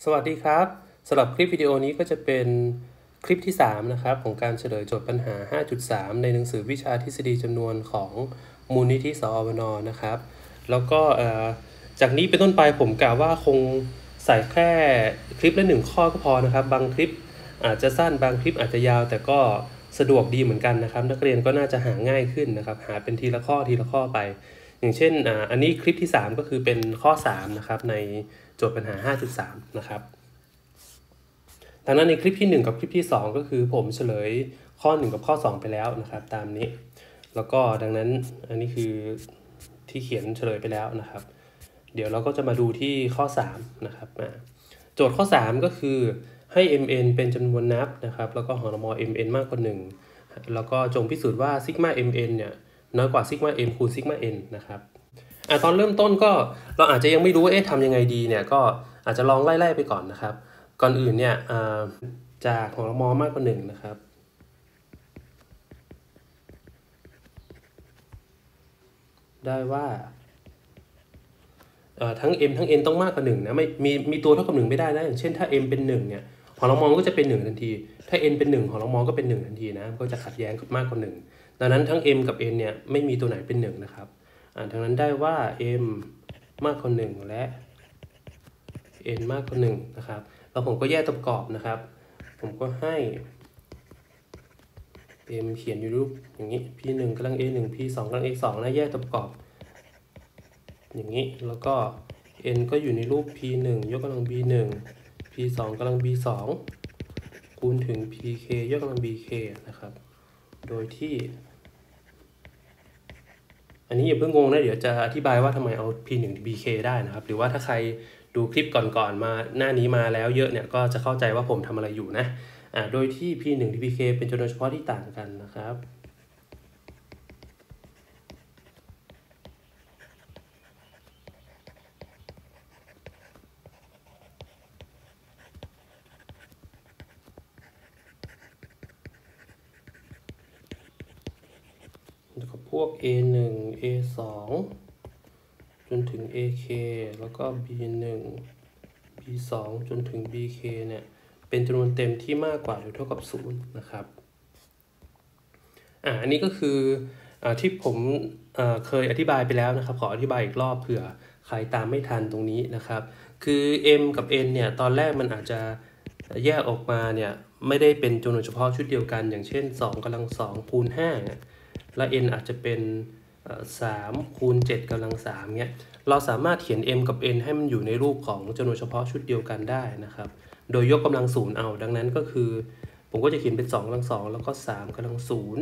สวัสดีครับสำหรับคลิปวิดีโอนี้ก็จะเป็นคลิปที่3นะครับของการเฉลยโจทย์ปัญหา 5.3 ในหนังสือวิชาทฤษฎีจำนวนของมูลนิธิสอวนนะครับแล้วก็จากนี้เป็นต้นไปผมกล่าวว่าคงใส่แค่คลิปละ1ข้อก็พอนะครับบางคลิปอาจจะสั้นบางคลิปอาจจะยาวแต่ก็สะดวกดีเหมือนกันนะครับนักเรียนก็น่าจะหาง่ายขึ้นนะครับหาเป็นทีละข้อไปอย่างเช่นอันนี้คลิปที่3ก็คือเป็นข้อ3นะครับในโจทย์ปัญหา 5.3 นะครับดังนั้นในคลิปที่1กับคลิปที่2ก็คือผมเฉลยข้อ1กับข้อ2ไปแล้วนะครับตามนี้แล้วก็ดังนั้นอันนี้คือที่เขียนเฉลยไปแล้วนะครับเดี๋ยวเราก็จะมาดูที่ข้อ3นะครับโจทย์ข้อ3ก็คือให้ mn เป็นจำนวนนับนะครับแล้วก็หรม mn มากกว่า1แล้วก็จงพิสูจน์ว่าซิกมา mn เนี่ยน้อยกว่าซิกมา m คูณซิกมา n นะครับตอนเริ่มต้นก็เราอาจจะยังไม่รู้ว่าทำยังไงดีเนี่ยก็อาจจะลองไล่ๆไปก่อนนะครับก่อนอื่นเนี่ยจากหรมมากกว่า1นะครับได้ว่าทั้ง m ทั้ง n ต้องมากกว่า1นะไม่มีตัวเท่ากับ1ไม่ได้นะอย่างเช่นถ้า m เป็น1เนี่ยหรมก็จะเป็น1ทันทีถ้า n เป็น1หรมก็เป็น1ทันทีนะก็จะขัดแย้งกับมากกว่า1ดังนั้นทั้ง m กับ n เนี่ยไม่มีตัวไหนเป็น1นะครับดังนั้นได้ว่า m มากกว่า1และ n มากกว่า1นะครับแล้วผมก็แยกตัวประกอบนะครับผมก็ให้ m เขียนอยู่รูปอย่างนี้ p 1กำลัง a 1 p 2กำลัง a 2นะแยกตัวประกอบอย่างนี้แล้วก็ n ก็อยู่ในรูป p 1ยกกำลัง b 1 p 2กำลัง b 2คูณถึง pk ยกกำลัง bk นะครับโดยที่อันนี้อย่าเพิ่งงงนะเดี๋ยวจะอธิบายว่าทำไมเอา p 1 ถึง bk ได้นะครับหรือว่าถ้าใครดูคลิปก่อนๆมาหน้านี้มาแล้วเยอะเนี่ยก็จะเข้าใจว่าผมทำอะไรอยู่นะโดยที่ p 1 ถึง pk เป็นจำนวนเฉพาะที่ต่างกันนะครับแล้วก็พวก a 1 a 2จนถึง ak แล้วก็ b 1 b 2จนถึง bk เนี่ยเป็นจำนวนเต็มที่มากกว่าหรือเท่ากับ0นะครับอันนี้ก็คือที่ผมเคยอธิบายไปแล้วนะครับขออธิบายอีกรอบเผื่อใครตามไม่ทันตรงนี้นะครับคือ m กับ n เนี่ยตอนแรกมันอาจจะแยกออกมาเนี่ยไม่ได้เป็นจำนวนเฉพาะชุดเดียวกันอย่างเช่น2กำลัง2คูณ5และ n อาจจะเป็น3คูณ7กำลัง3เนี่ยเราสามารถเขียน m กับ n ให้มันอยู่ในรูปของจำนวนเฉพาะชุดเดียวกันได้นะครับโดยยกกำลัง0เอาดังนั้นก็คือผมก็จะเขียนเป็น2กำลัง2แล้วก็3กำลัง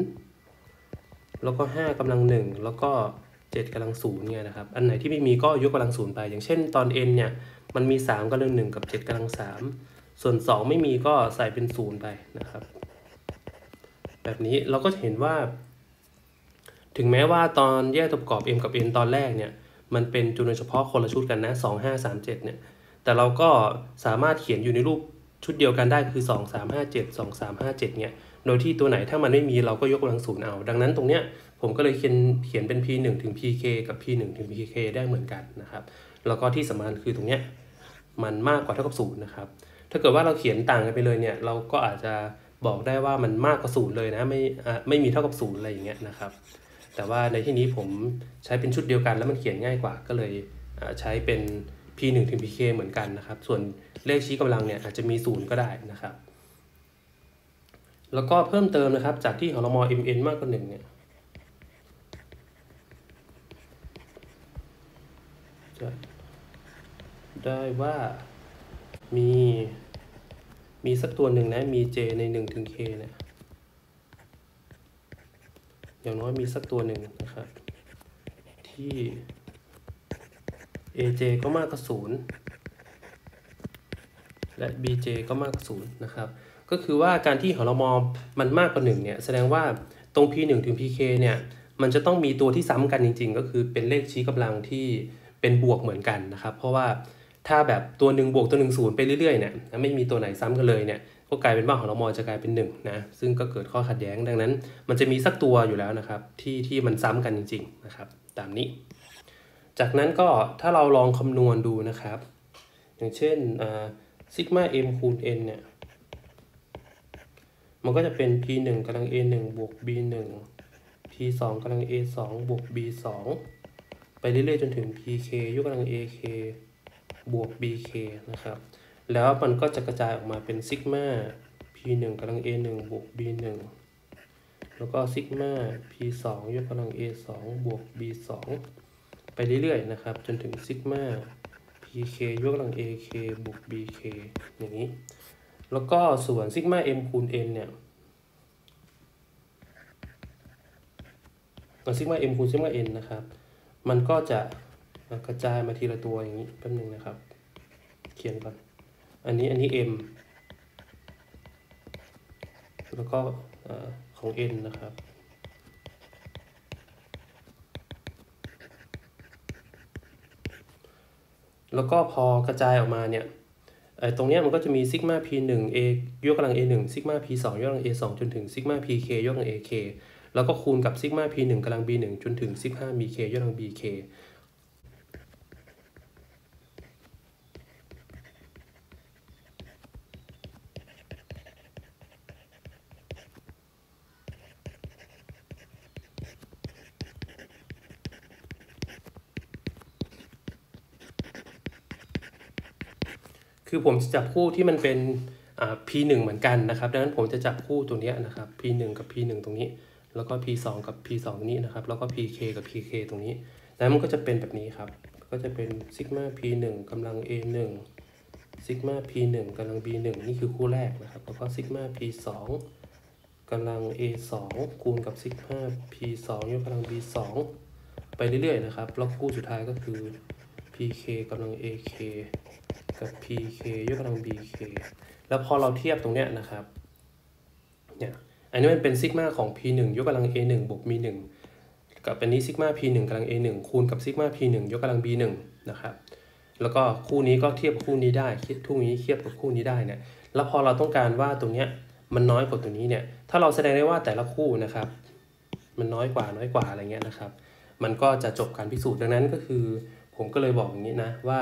0แล้วก็5กำลัง1แล้วก็7กำลัง0เนี่ยนะครับอันไหนที่ไม่มีก็ยกกำลัง0ไปอย่างเช่นตอน n เนี่ยมันมี3กำลัง1กับ7กำลัง3ส่วน2ไม่มีก็ใส่เป็น0ไปนะครับแบบนี้เราก็จะเห็นว่าถึงแม้ว่าตอนแยกตัวประกอบ m กับ n ตอนแรกเนี่ยมันเป็นจำนวนเฉพาะคนละชุดกันนะ2 5 3 7เนี่ยแต่เราก็สามารถเขียนอยู่ในรูปชุดเดียวกันได้คือ2 3 5 7 2 3 5 7เนี่ยโดยที่ตัวไหนถ้ามันไม่มีเราก็ยกกำลัง0เอาดังนั้นตรงเนี้ยผมก็เลยเขียนเป็น p 1ถึง pk กับ p 1ถึง pk ได้เหมือนกันนะครับแล้วก็ที่สำคัญคือตรงเนี้ยมันมากกว่าเท่ากับ0นะครับถ้าเกิดว่าเราเขียนต่างกันไปเลยเนี่ยเราก็อาจจะบอกได้ว่ามันมากกว่า0เลยนะไม่มีเท่ากับ0อะไรอย่างเงี้ยนะครับแต่ว่าในที่นี้ผมใช้เป็นชุดเดียวกันแล้วมันเขียนง่ายกว่าก็เลยใช้เป็น p 1ถึง pk เหมือนกันนะครับส่วนเลขชี้กำลังเนี่ยอาจจะมี0ก็ได้นะครับแล้วก็เพิ่มเติมนะครับจากที่หรม mn มากกว่า1เนี่ยจะได้ว่ามีสักตัวหนึ่งนะมี j ใน1ถึง k เนี่ยอย่างน้อยมีสักตัวหนึ่งนะครับที่ aj ก็มากกว่า0และ bj ก็มากกว่า0นะครับก็คือว่าการที่หรมมันมากกว่า1เนี่ยแสดงว่าตรง p 1ถึง pk เนี่ยมันจะต้องมีตัวที่ซ้ำกันจริงๆก็คือเป็นเลขชี้กำลังที่เป็นบวกเหมือนกันนะครับเพราะว่าถ้าแบบตัว1บวกตัว1 0ไปเรื่อยๆเนี่ยไม่มีตัวไหนซ้ำกันเลยเนี่ยก็กลายเป็นว่าหรมจะกลายเป็น1นะซึ่งก็เกิดข้อขัดแย้งดังนั้นมันจะมีสักตัวอยู่แล้วนะครับที่มันซ้ำกันจริงๆนะครับตามนี้จากนั้นก็ถ้าเราลองคำนวณดูนะครับอย่างเช่นซิกมา m คูณ n เนี่ยมันก็จะเป็น p 1กำลัง a 1บวก b 1 p 2กำลัง a 2บวก b 2ไปเรื่อยๆจนถึง pk ยกกำลัง ak บวก bk นะครับแล้วมันก็จะกระจายออกมาเป็นซิกมา p 1กำลัง a 1บวก b 1แล้วก็ซิกมา p 2ยกกำลัง a 2บวก b 2ไปเรื่อยๆนะครับจนถึงซิกมา pk ยกกำลัง ak บวก bk อย่างนี้แล้วก็ส่วนซิกมา m คูณ n เนี่ยซิกมา m คูณซิกมา n นะครับมันก็จะกระจายมาทีละตัวอย่างนี้แป๊บนึงนะครับเขียนก่อนอันนี้ m แล้วก็ของ n นะครับแล้วก็พอกระจายออกมาเนี่ยตรงนี้มันก็จะมีซิกมา p 1 a ยกกำลัง a 1ซิกมา p 2ยกกำลัง a 2จนถึงซิกมา pk ยกกำลัง ak แล้วก็คูณกับซิกมา p 1กำลัง b 1จนถึงซิกมา bk ยกกำลัง bk คือผมจะจับคู่ที่มันเป็นp1 เหมือนกันนะครับดังนั้นผมจะจับคู่ตัวนี้นะครับ p1 กับ p1 ตรงนี้แล้วก็ p2 กับ p2 ตรงนี้นะครับแล้วก็ pk กับ pk ตรงนี้แล้วมันก็จะเป็นแบบนี้ครับก็จะเป็นซิกมา p1 กำลัง a1 ซิกมา p1 กำลัง b1 นี่คือคู่แรกนะครับแล้วก็ซิกมา p2 กำลัง a2 คูณกับซิกมา p2 ยกกำลัง b2 ไปเรื่อยๆนะครับแล้วคู่สุดท้ายก็คือ pk กำลัง ak กับ pk ยกกำลัง bk แล้วพอเราเทียบตรงเนี้ยนะครับเนี่ยอันนี้มันเป็นซิกมาของ p1 ยกกำลัง a1 บวก b1 กับอันนี้ซิกมา p1 กำลัง a1 คูณกับซิกมา p1 ยกกำลัง b1 นะครับแล้วก็คู่นี้ก็เทียบกับคู่นี้ได้คู่นี้เทียบกับคู่นี้ได้เนี่ยแล้วพอเราต้องการว่าตรงเนี้ยมันน้อยกว่าตัวนี้เนี่ยถ้าเราแสดงได้ว่าแต่ละคู่นะครับมันน้อยกว่าอะไรเงี้ยนะครับมันก็จะจบการพิสูจน์ดังนั้นก็คือผมก็เลยบอกอย่างนี้นะว่า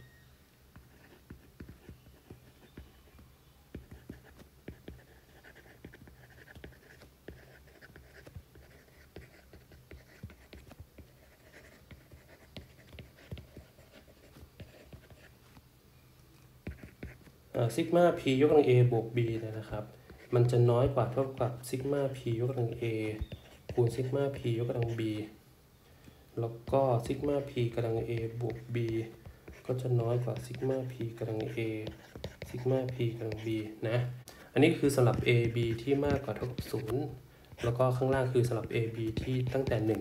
ซิกมา p ยกกำลัง a บวก b นะครับมันจะน้อยกว่าเท่ากับซิกมา p ยกกำลัง a คูณซิกมา p ยกกำลัง b แล้วก็ซิกมา p กำลัง a บวก b ก็จะน้อยกว่าซิกมา p กำลัง a ซิกมา p กำลัง b นะอันนี้คือสำหรับ a b ที่มากกว่าเท่ากับ0แล้วก็ข้างล่างคือสำหรับ a b ที่ตั้งแต่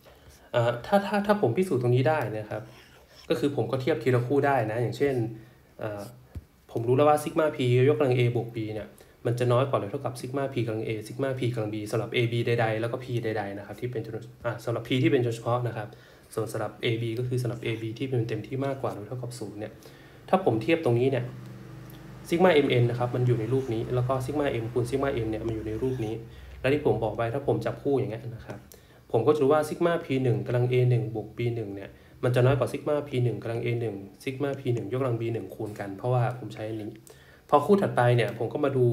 1ถ้าผมพิสูจน์ตรงนี้ได้นะครับก็คือผมก็เทียบทีละคู่ได้นะอย่างเช่นผมรู้แล้วว่าซิกมา p ยกกำลัง a บวก b เนี่ยมันจะน้อยกว่าหรือเท่ากับซิกมา p กำลัง a ซิกมา p กำลัง b สำหรับ a b ใดๆแล้วก็ p ใดๆนะครับที่เป็นสำหรับ p ที่เป็นเฉพาะนะครับส่วนสำหรับ a b ก็คือสำหรับ a b ที่เป็นเต็มที่มากกว่าหรือเท่ากับ0เนี่ยถ้าผมเทียบตรงนี้เนี่ยซิกมา mn นะครับมันอยู่ในรูปนี้แล้วก็ซิกมา m คูณซิกมา m เนี่ยมันอยู่ในรูปนี้และที่ผมบอกไปถ้าผมจับคู่อย่างเงี้ยนะครับผมก็จะรู้ว่าซิกมา p 1กำลัง a 1บวก b 1เนี่ยมันจะน้อยกว่าซิกมา p 1กำลัง a 1ซิกมา p 1ยกกำลัง b 1คูณกันเพราะว่าผมใช้อันนี้พอคู่ถัดไปเนี่ยผมก็มาดู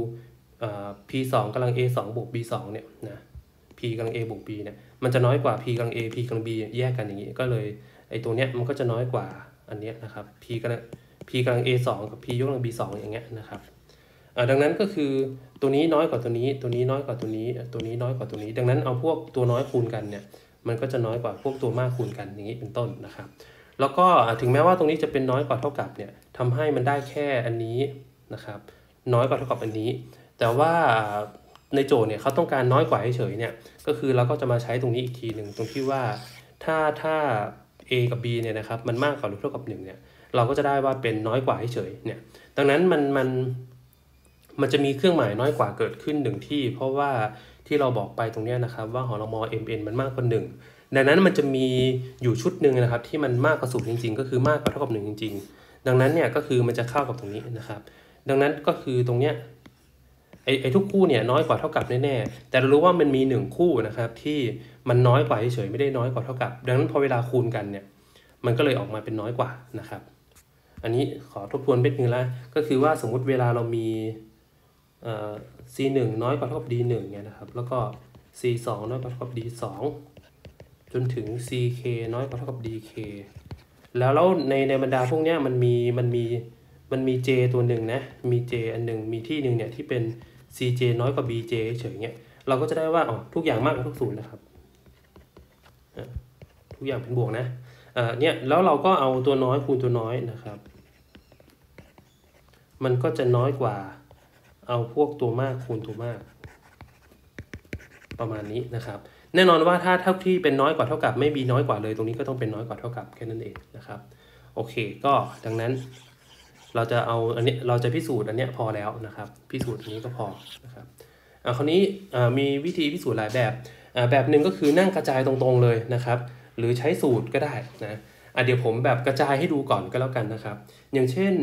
p 2กำลัง a 2บวก b 2เนี่ยนะ p กำลัง a บวก b เนี่ยมันจะน้อยกว่า p กำลัง a p กำลัง b แยกกันอย่างนี้ก็เลยไอตัวเนี้ยมันก็จะน้อยกว่าอันเนี้ยนะครับ p กำลัง a 2กับ p ยกกำลัง b 2อย่างเงี้ยนะครับดังนั้นก็คือตัวนี้น้อยกว่าตัวนี้ตัวนี้น้อยกว่าตัวนี้ตัวนี้น้อยกว่าตัวนี้ดังนั้นเอาพวกตัวน้อยคูณกันเนี่ยมันก็จะน้อยกว่าพวกตัวมากคูณกันอย่างนี้เป็นต้นนะครับแล้วก็ถึงแม้ว่าตรงนี้จะเป็นน้อยกว่าเท่ากับเนี่ยทำให้มันได้แค่อันนี้นะครับน้อยกว่าเท่ากับอันนี้แต่ว่าในโจทย์เนี่ยเขาต้องการน้อยกว่าเฉยๆเนี่ยก็คือเราก็จะมาใช้ตรงนี้อีกทีหนึ่งตรงที่ว่าถ้า a กับ b เนี่ยนะครับมันมากกว่าหรือเท่ากับ1เนี่ยเราก็จะได้ว่าเป็นน้อยกว่าเฉยๆเนี่ยดังนั้นมันจะมีเครื่องหมายน้อยกว่าเกิดขึ้น1ที่เพราะว่าที่เราบอกไปตรงนี้นะครับว่าหอรมอ mn มันมากกว่า1ดังนั้นมันจะมีอยู่ชุดหนึ่งนะครับที่มันมากกว่า0จริงๆก็คือมากกว่าเท่ากับ1จริงๆดังนั้นเนี่ยก็คือมันจะเข้ากับตรงนี้นะครับดังนั้นก็คือตรงเนี้ยไอ้ทุกคู่เนี่ยน้อยกว่าเท่ากับแน่ๆแต่เรารู้ว่ามันมี1คู่นะครับที่มันน้อยกว่าเฉยๆไม่ได้น้อยกว่าเท่ากับดังนั้นพอเวลาคูณกันเนี่ยมันก็เลยออกมาเป็นน้อยกว่านะครับอันนี้ขอทบทวนนิดนึงละก็คือว่าสมมุติเวลาเรามีc1 น้อยกว่าเท่ากับ d1 เนี่ยนะครับแล้วก็ c2 น้อยกว่าเท่ากับ d2 จนถึง ck น้อยกว่าเท่ากับ dk แล้วในบรรดาพวกเนี้ยมันมี j ตัวหนึ่งนะมี j อันหนึ่งมีที่หนึ่งเนี่ยที่เป็น cj น้อยกว่า bj เฉยเงี้ยเราก็จะได้ว่าทุกอย่างมากกว่าทุกศูนย์นะครับทุกอย่างเป็นบวกนะเนี่ยแล้วเราก็เอาตัวน้อยคูณตัวน้อยนะครับมันก็จะน้อยกว่าเอาพวกตัวมากคูณตัวมากประมาณนี้นะครับแน่นอนว่าถ้าเท่าที่เป็นน้อยกว่าเท่ากับไม่มีน้อยกว่าเลยตรงนี้ก็ต้องเป็นน้อยกว่าเท่ากับแค่นั้นเองนะครับโอเคก็ดังนั้นเราจะเอาอันนี้เราจะพิสูจน์อันนี้พอแล้วนะครับพิสูจน์อันนี้ก็พอนะครับคราวนี้มีวิธีพิสูจน์หลายแบบแบบหนึ่งก็คือนั่งกระจายตรงๆเลยนะครับหรือใช้สูตรก็ได้นะเดี๋ยวผมแบบกระจายให้ดูก่อนก็แล้วกันนะครับอย่างเช่น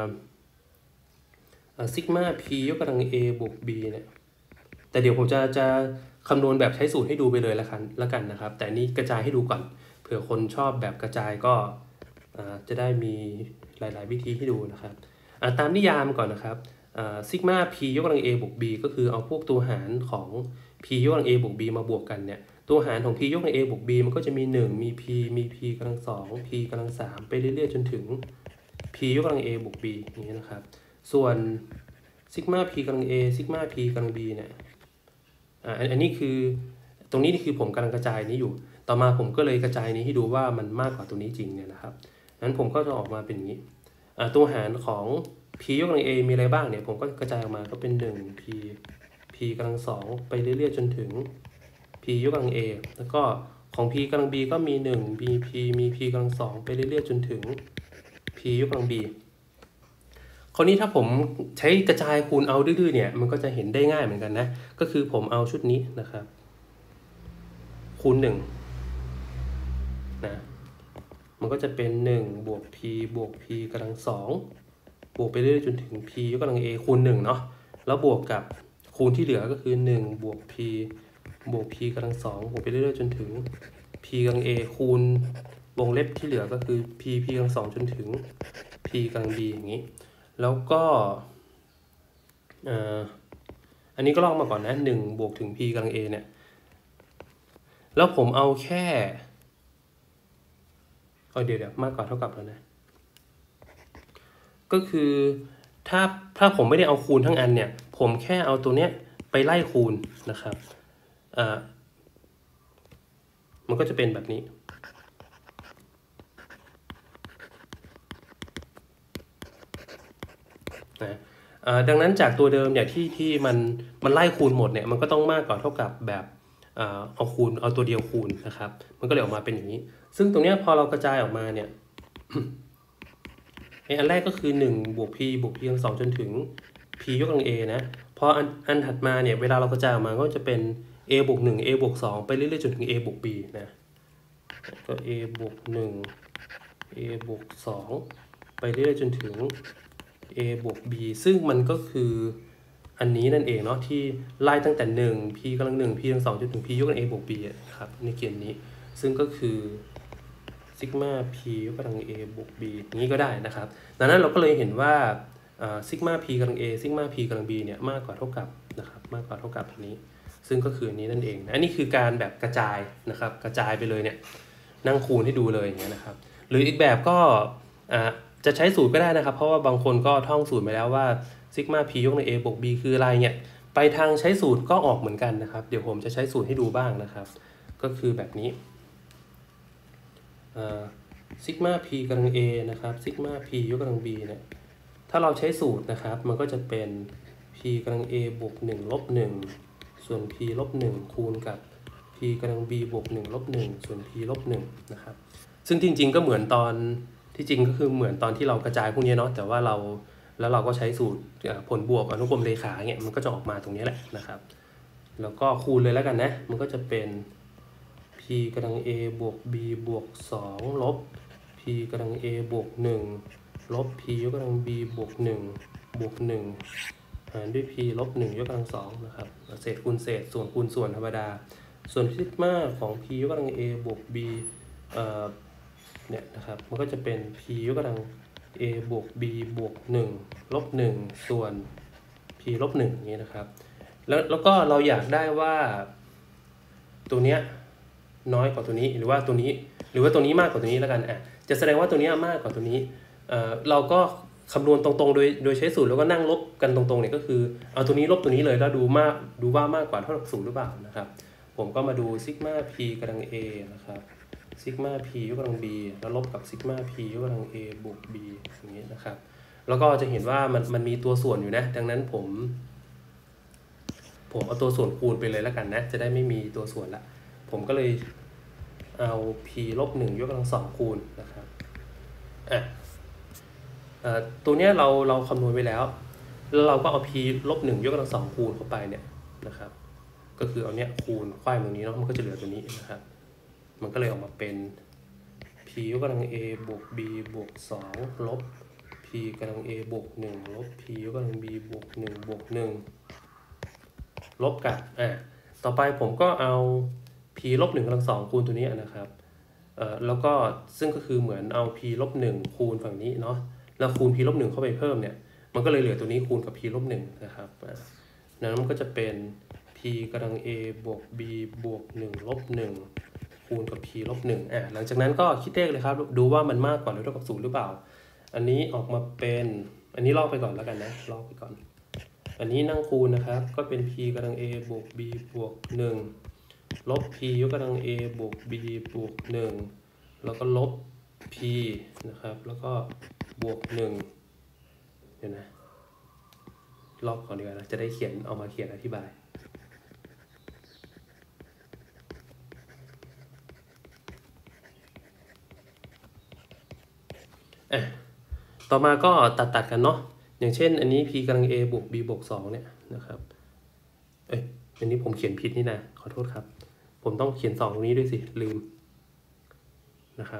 ซิกมา p ยกกำลัง a บวก b เนี่ยแต่เดี๋ยวผมจะคำนวณแบบใช้สูตรให้ดูไปเลยแล้วกันนะครับแต่นี้กระจายให้ดูก่อนเผื่อคนชอบแบบกระจายก็จะได้มีหลายๆวิธีให้ดูนะครับตามนิยามก่อนนะครับซิกมา p ยกกำลัง a บวก b ก็คือเอาพวกตัวหารของ p ยกกำลัง a บวก b มาบวกกันเนี่ยตัวหารของ p ยกกำลัง a บวก b มันก็จะมี1มี p มี p กำลัง2 p กำลัง3ไปเรื่อยๆจนถึง p ยกกำลัง a บวก b อย่างนี้นะครับส่วนซิกมา p กำลัง a ซิกมา p กำลัง b เนี่ยอันนี้คือตรงนี้นี่คือผมกำลังกระจายนี้อยู่ต่อมาผมก็เลยกระจายนี้ให้ดูว่ามันมากกว่าตัวนี้จริงเนี่ยนะครับนั้นผมก็จะออกมาเป็นอย่างนี้ตัวหารของ p ยกกำลัง a มีอะไรบ้างเนี่ยผมก็กระจายออกมาก็เป็น1 p กำลัง2ไปเรื่อยๆจนถึง p ยกกำลัง a แล้วก็ของ p กำลัง b ก็มี1 มี p กำลัง2ไปเรื่อยๆจนถึง p ยกกำลัง bคราวนี้ถ้าผมใช้กระจายคูณเอาดื้อๆเนี่ยมันก็จะเห็นได้ง่ายเหมือนกันนะก็คือผมเอาชุดนี้นะครับคูณ1นะมันก็จะเป็น1บวก p บวก p กำลัง2บวกไปเรื่อยๆจนถึง p ยกกำลัง a คูณ1เนาะแล้วบวกกับคูณที่เหลือก็คือ1บวก p บวก p กำลัง2บวกไปเรื่อยๆจนถึง p กำลัง a คูณวงเล็บที่เหลือก็คือ p กำลัง2จนถึง p กำลัง b อย่างนี้แล้วก็อันนี้ก็ลองมาก่อนนะ1บวกถึง p กำลัง a เนี่ยแล้วผมเอาแค่เดี๋ยวมากกว่าเท่ากับแล้วนะก็คือถ้าผมไม่ได้เอาคูณทั้งอันเนี่ยผมแค่เอาตัวเนี้ยไปไล่คูณนะครับมันก็จะเป็นแบบนี้นะดังนั้นจากตัวเดิมเนี่ยที่มันไล่คูณหมดเนี่ยมันก็ต้องมากกว่าเท่ากับแบบเอาตัวเดียวคูณนะครับมันก็เลยออกมาเป็นอย่างนี้ซึ่งตรงนี้พอเรากระจายออกมาเนี่ยอันแรกก็คือ1บวก p บวก p กำลัง2จนถึง p ยกกำลัง a นะพออันถัดมาเนี่ยเวลาเรากระจายออกมาก็จะเป็น a บวก1 a บวก2ไปเรื่อยๆจนถึง a บวก b นะก็ a บวก1 a บวก2ไปเรื่อยๆจนถึง a บวก b ซึ่งมันก็คืออันนี้นั่นเองเนาะที่ไล่ตั้งแต่1 p กำลัง1 p กำลัง2จนถึง p ยกกำลัง a บวก b ครับในเกณฑ์นี้ซึ่งก็คือซิกมา p ยกกำลัง a บวก b นี้ก็ได้นะครับดังนั้นเราก็เลยเห็นว่าซิกมา p กำลัง a ซิกมา p กำลัง b เนี่ยมากกว่าเท่ากับนะครับมากกว่าเท่ากับอันนี้ซึ่งก็คืออันนี้นั่นเองนะอันนี้คือการแบบกระจายนะครับกระจายไปเลยเนี่ยนั่งคูณให้ดูเลยอย่างเงี้ยนะครับหรืออีกแบบก็จะใช้สูตรก็ได้นะครับเพราะว่าบางคนก็ท่องสูตรไปแล้วว่าซิกมา p ยกกำลัง a บวก b คืออะไรเนี่ยไปทางใช้สูตรก็ออกเหมือนกันนะครับเดี๋ยวผมจะใช้สูตรให้ดูบ้างนะครับก็คือแบบนี้ซิกมา p กำลัง a นะครับซิกมา p ยกกำลัง b เนี่ยถ้าเราใช้สูตรนะครับมันก็จะเป็น p กำลัง a บวก1ลบ1ส่วน p ลบ1คูณกับ p กำลัง b บวก1ลบ1ส่วน p ลบ1นะครับซึ่งจริงๆก็เหมือนตอนที่จริงก็คือเหมือนตอนที่เรากระจายพวกนี้เนาะแต่ว่าเราก็ใช้สูตรผลบวกอนุกรมเรขาเงี้ยมันก็จะออกมาตรงนี้แหละนะครับแล้วก็คูณเลยแล้วกันนะมันก็จะเป็น p กำลัง a บวก b บวก2ลบ p กำลัง a บวก1ลบ p ยกกำลัง b บวก1บวก1หารด้วย p ลบ1ยกกำลัง2นะครับเศษคูณเศษส่วนคูณส่วนธรรมดาส่วนซิกมาของ p ยกกำลัง a บวก b เนี่ยนะครับมันก็จะเป็น p ยกกำลัง a บวก b บวก1ลบ1ส่วน p ลบ1อย่างนี้นะครับแล้วก็เราอยากได้ว่าตัวเนี้ยน้อยกว่าตัวนี้หรือว่าตัวนี้มากกว่าตัวนี้แล้วกันจะแสดงว่าตัวนี้มากกว่าตัวนี้เราก็คำนวณตรงๆโดยใช้สูตรแล้วก็นั่งลบกันตรงๆเนี่ยก็คือเอาตัวนี้ลบตัวนี้เลยแล้วดูว่ามากกว่าเท่ากับ0หรือเปล่านะครับผมก็มาดูซิกมา p กำลัง a นะครับซิกมา p ยกกำลัง b แล้วลบกับซิกมา p ยกกำลัง a บวก b อย่างนี้นะครับแล้วก็จะเห็นว่ามันมีตัวส่วนอยู่นะดังนั้นผมเอาตัวส่วนคูณไปเลยแล้วกันนะจะได้ไม่มีตัวส่วนละผมก็เลยเอา p ลบ1ยกกำลัง2คูณนะครับตัวเนี้ยเราคำนวณไว้แล้วเราก็เอา p ลบ1ยกกำลัง2คูณเข้าไปเนี่ยนะครับก็คือเอาเนี้ยคูณไขว้ตรงนี้เนาะมันก็จะเหลือตัวนี้นะครับมันก็เลยออกมาเป็น p ยกกำลัง a บวก b บวก2ลบ p กำลัง a บวก1ลบ p ยกกำลัง b บวก1บวก1ลบกับต่อไปผมก็เอา p ลบ1กำลัง2คูณตัวนี้นะครับแล้วก็ซึ่งก็คือเหมือนเอา p ลบ1คูณฝั่งนี้เนาะแล้วคูณ p ลบ1เข้าไปเพิ่มเนี่ยมันก็เลยเหลือตัวนี้คูณกับ p ลบ1นะครับนั้นมันก็จะเป็น p กำลัง a บวก b บวก1ลบ1คูณกับ p ลบ1หลังจากนั้นก็คิดเลขเลยครับดูว่ามันมากกว่าหรือเท่ากับ0หรือเปล่าอันนี้ออกมาเป็นอันนี้ลอกไปก่อนแล้วกันนะลอกไปก่อนอันนี้นั่งคูณนะครับก็เป็น p กำลัง a บวก b บวก1ลบ p ยกกำลัง a บวก b บวก1แล้วก็ลบ p นะครับแล้วก็บวก1เดี๋ยวนะลอกก่อนดีกว่านะจะได้เขียนเอามาเขียนอธิบายต่อมาก็ตัดกันเนาะอย่างเช่นอันนี้ p กำลัง a บวก b บวก2เนี่ยนะครับอันนี้ผมเขียนผิดนี่นะขอโทษครับผมต้องเขียน2ตรงนี้ด้วยสิลืมนะครับ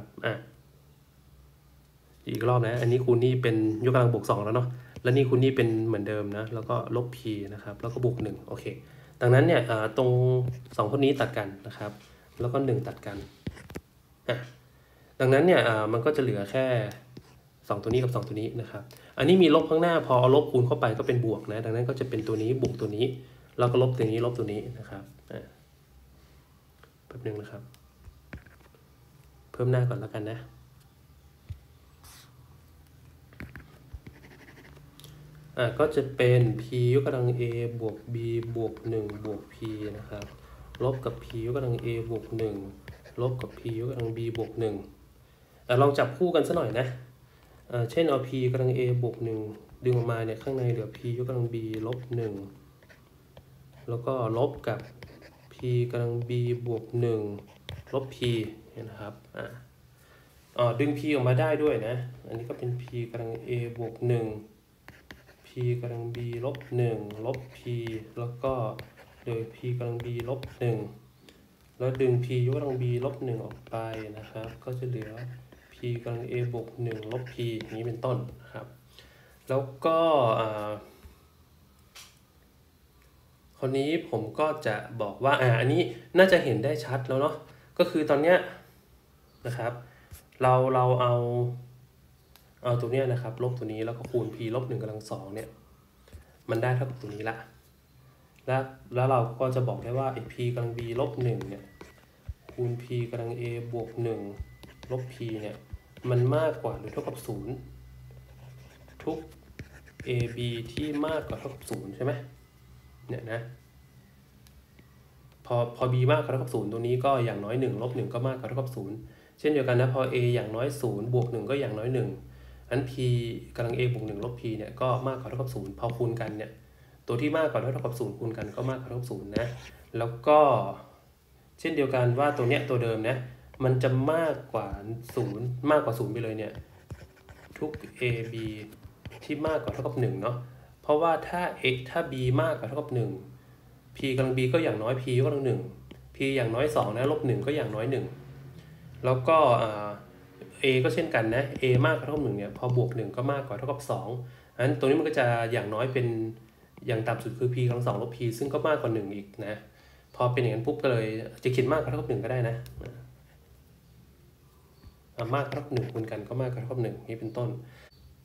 อีกรอบนะอันนี้คูณนี่เป็นยกกำลังบวก2แล้วเนาะแล้วนี่คูณนี่เป็นเหมือนเดิมนะแล้วก็ลบ p นะครับแล้วก็บวก1โอเคดังนั้นเนี่ยตรง2คนนี้ตัดกันนะครับแล้วก็1ตัดกันดังนั้นเนี่ยมันก็จะเหลือแค่2ตัวนี้กับ2ตัวนี้นะครับอันนี้มีลบข้างหน้าพอเอาลบคูณเข้าไปก็เป็นบวกนะดังนั้นก็จะเป็นตัวนี้บวกตัวนี้แล้วก็ลบตัวนี้ลบตัวนี้นะครับแป๊บนึงนะครับเพิ่มหน้าก่อนแล้วกันนะก็จะเป็น p ยกกำลัง a บวก b บวก1บวก p นะครับลบกับ p ยกกำลัง a บวก1ลบกับ p ยกกำลัง b บวก1ลองจับคู่กันซะหน่อยนะเช่นเอา p กำลัง a บวก1ดึงออกมาเนี่ยข้างในเหลือ p ยกกำลัง b ลบ1แล้วก็ลบกับ p กำลัง b บวก1ลบ p นะครับดึง p ออกมาได้ด้วยนะอันนี้ก็เป็น p กำลัง a บวก1 p กำลัง b ลบ1ลบ p แล้วก็โดย p กำลัง b ลบ1แล้วดึง p ยกกำลัง b ลบ1ออกไปนะครับก็จะเหลือ p กำลัง a บวก1ลบ p นี้เป็นต้นนะครับแล้วก็คราวนี้ผมก็จะบอกว่าอันนี้น่าจะเห็นได้ชัดแล้วเนาะก็คือตอนเนี้ยนะครับเราเอาตัวเนี้ยนะครับลบตัวนี้แล้วก็คูณ p ลบ1กำลัง2เนี่ยมันได้เท่ากับตัวนี้ละแล้วเราก็จะบอกได้ว่า p กำลัง b ลบ1เนี่ยคูณ p กำลัง a บวก1ลบ p เนี่ยมันมากกว่าหรือเท่ากับ0ทุก ab ที่มากกว่าเท่ากับ0ใช่ไหมเนี่ยนะพอ b มากกว่าเท่ากับ0ตัวนี้ก็อย่างน้อย1ลบ1ก็มากกว่าเท่ากับ0เช่นเดียวกันนะพอ a อย่างน้อย0บวก1ก็อย่างน้อย1อัน p กำลัง a บวก1ลบ p เนี่ยก็มากกว่าเท่ากับ0พอคูณกันเนี่ยตัวที่มากกว่าเท่ากับ0คูณกันก็มากกว่าเท่ากับ0นะแล้วก็เช่นเดียวกันว่าตัวเนี้ยตัวเดิมนะมันจะมากกว่า0มากกว่า0ไปเลยเนี่ยทุก ab ที่มากกว่าเท่ากับ1เนาะเพราะว่าถ้า b มากกว่าเท่ากับ1 p กำลัง b ก็อย่างน้อย p ก็กำลัง1 p อย่างน้อย2นะลบ1ก็อย่างน้อย1แล้วก็a ก็เช่นกันนะ a มากกว่าเท่ากับ1เนี่ยพอบวก1ก็มากกว่าเท่ากับ2อันตัวนี้มันก็จะอย่างน้อยเป็นอย่างต่ำสุดคือ p กำลัง2ลบ p ซึ่งก็มากกว่า1อีกนะพอเป็นอย่างนั้นปุ๊บก็เลยจะเขียนมากกว่าเท่ากับ1ก็ได้นะมากกว่าเท่ากับ1คูณกันก็มากกว่าเท่ากับ1นี่เป็นต้น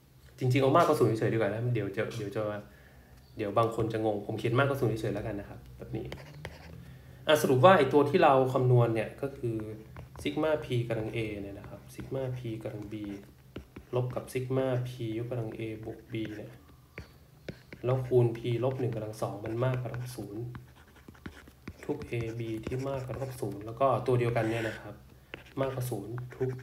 จริงๆเอามากกว่า0เฉยๆดีกว่านะเดี๋ยวบางคนจะงงผมเขียนมากกว่า0เฉยๆแล้วกันนะครับแบบนี้สรุปว่าไอตัวที่เราคำนวณเนี่ยก็คือซิกมา p กำลัง a เนี่ยนะครับซิกมา p กำลัง b ลบกับซิกมา p ยกกำลัง a บวก b เนี่ยแล้วคูณ p ลบ1กำลัง2มันมากกว่าเท่ากับ0ทุก a b ที่มากกว่าเท่ากับ0แล้วก็ตัวเดียวกันเนี่ยนะครับมากกว่า0ทุก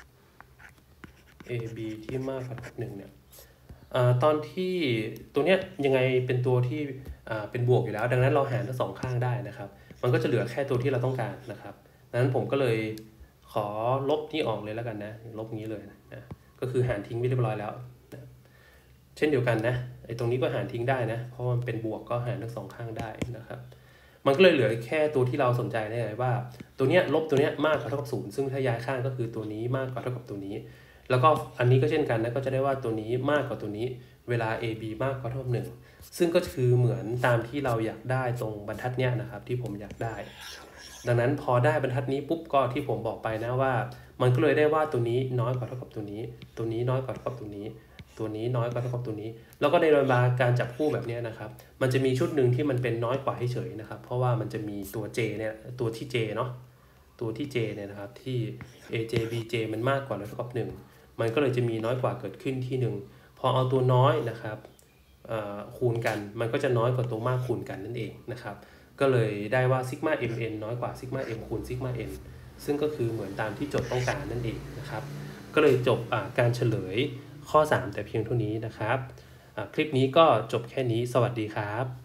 a b ที่มากกว่าเท่ากับ1เนี่ยตอนที่ตัวเนี้ยยังไงเป็นตัวที่เป็นบวกอยู่แล้วดังนั้นเราหารทั้งสองข้างได้นะครับมันก็จะเหลือแค่ตัวที่เราต้องการนะครับดังนั้นผมก็เลยขอลบนี่ออกเลยแล้วกันนะลบงี้เลยนะก็คือหารทิ้งไปเรียบร้อยแล้วนะเช่นเดียวกันนะไอ้ตรงนี้ก็หารทิ้งได้นะเพราะมันเป็นบวกก็หารทั้งสองข้างได้นะครับมันก็เลยเหลือแค่ตัวที่เราสนใจได้ไงว่าตัวเนี้ยลบตัวเนี้ยมากกว่าเท่ากับ0ซึ่งถ้าย้ายข้างก็คือตัวนี้มากกว่าเท่ากับตัวนี้แล้วก็อันนี้ก็เช่นกันนะก็จะได้ว่าตัวนี้มากกว่าตัวนี้เวลา AB มากกว่าเท่ากับ1ซึ่งก็คือเหมือนตามที่เราอยากได้ตรงบรรทัดเนี้ยนะครับที่ผมอยากได้ดังนั้นพอได้บรรทัดนี้ปุ๊บก็ที่ผมบอกไปนะว่ามันก็เลยได้ว่าตัวนี้น้อยกว่าเท่ากับตัวนี้ตัวนี้น้อยกว่าเท่ากับตัวนี้ตัวนี้น้อยกว่าเท่ากับตัวนี้แล้วก็ในเวลาการจับคู่แบบนี้นะครับมันจะมีชุดหนึ่งที่มันเป็นน้อยกว่าเฉยๆนะครับเพราะว่ามันจะมีตัว J เนี่ยตัวที่ J เนาะตัวที่ J เนี่ยนะครับที่ AJ BJ มันมากกว่าหรือเท่ากับ1มันก็เลยจะมีน้อยกว่าเกิดขึ้นที่1พอเอาตัวน้อยนะครับคูณกันมันก็จะน้อยกว่าตัวมากคูณกันนั่นเองนะครับก็เลยได้ว่าซิกมา mn น้อยกว่าซิกมา m คูณซิกมา n ซึ่งก็คือเหมือนตามที่โจทย์ต้องการนั่นเองนะครับก็เลยจบการเฉลยข้อ3แต่เพียงเท่านี้นะครับคลิปนี้ก็จบแค่นี้สวัสดีครับ